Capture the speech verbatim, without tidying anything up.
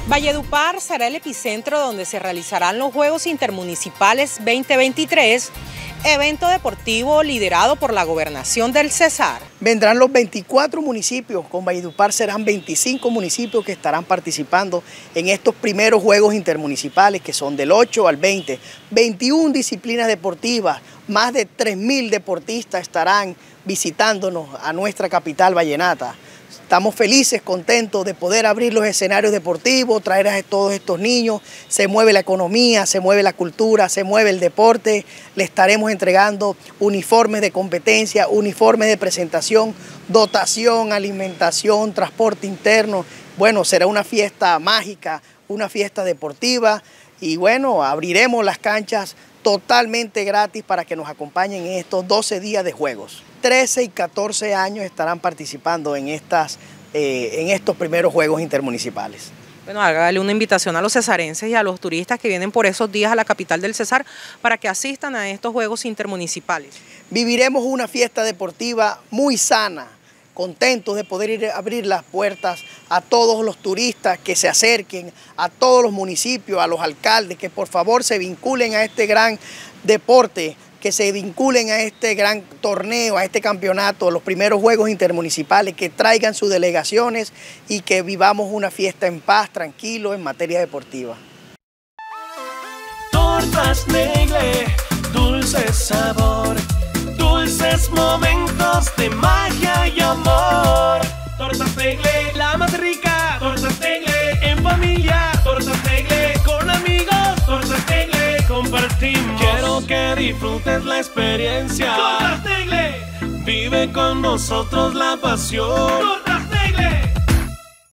Valledupar será el epicentro donde se realizarán los Juegos Intermunicipales veinte veintitrés, evento deportivo liderado por la Gobernación del Cesar. Vendrán los veinticuatro municipios, con Valledupar serán veinticinco municipios que estarán participando en estos primeros Juegos Intermunicipales, que son del ocho al veinte, veintiuna disciplinas deportivas, más de tres mil deportistas estarán visitándonos a nuestra capital vallenata. Estamos felices, contentos de poder abrir los escenarios deportivos, traer a todos estos niños. Se mueve la economía, se mueve la cultura, se mueve el deporte. Le estaremos entregando uniformes de competencia, uniformes de presentación, dotación, alimentación, transporte interno. Bueno, será una fiesta mágica, una fiesta deportiva y bueno, abriremos las canchas totalmente gratis para que nos acompañen en estos doce días de juegos. trece y catorce años estarán participando en, estas, eh, en estos primeros Juegos Intermunicipales. Bueno, hágale una invitación a los cesarenses y a los turistas que vienen por esos días a la capital del Cesar para que asistan a estos Juegos Intermunicipales. Viviremos una fiesta deportiva muy sana, contentos de poder ir a abrir las puertas a todos los turistas que se acerquen, a todos los municipios, a los alcaldes, que por favor se vinculen a este gran deporte, que se vinculen a este gran torneo, a este campeonato, a los primeros Juegos Intermunicipales, que traigan sus delegaciones y que vivamos una fiesta en paz, tranquilo, en materia deportiva. Tortas Negle, dulce sabor, dulces momentos de magia y amor. Tortas Negle, la más rica. Tortas Negle, en familia. Tortas Negle, con amigos. Tortas Negle, compartimos. Quiero que disfrutes la experiencia. Tortas Negle, vive con nosotros la pasión.